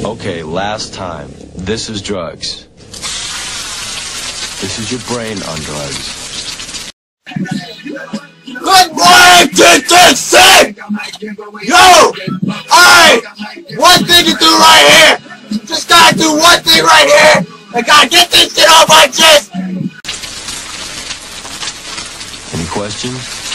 Okay, last time. This is drugs. This is your brain on drugs. Good morning, TTC! Yo! Alright! One thing to do right here! Just gotta do one thing right here! I gotta get this shit off my chest! Any questions?